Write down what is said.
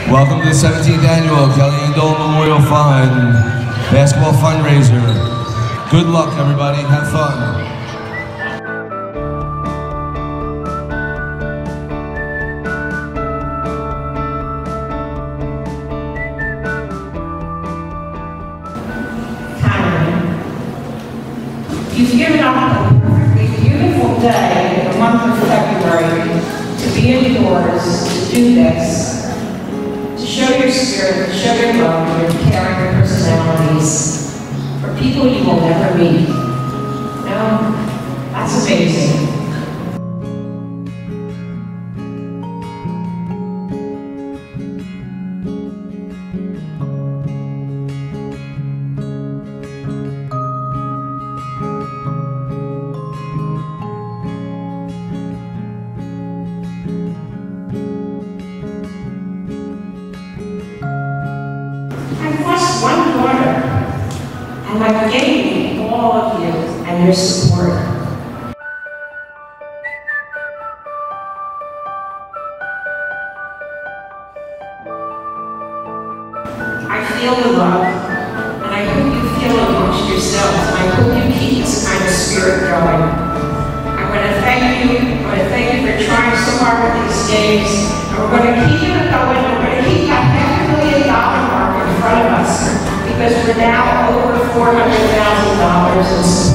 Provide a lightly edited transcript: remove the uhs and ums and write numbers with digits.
Welcome to the 17th annual Kelly and Dolan Memorial Fund basketball fundraiser. Good luck, everybody. Have fun. You've given up a perfectly beautiful day in the month of February to be indoors, to do this, to show your spirit, to show your love, your caring personalities for people you will never meet. Now, that's amazing. I've lost one daughter, and I'm gaining all of you and your support. I feel the love, and I hope you feel it amongst yourselves, and I hope you keep this kind of spirit going. I want to thank you. I want to thank you for trying so hard with these days, and we're going to keep it going. We're going to keep that $500 million mark in front of us, because we're now over $400,000 in support.